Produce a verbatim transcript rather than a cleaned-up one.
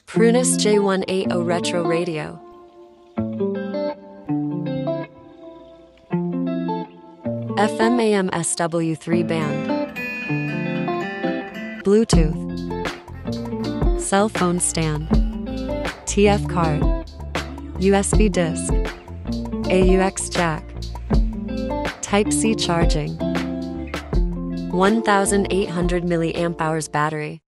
PRUNUS J one eighty Retro Radio. F M A M S W three band. Bluetooth. Cell phone stand. T F card. U S B disc. A U X jack. Type-C charging. one thousand eight hundred milliamp hours battery.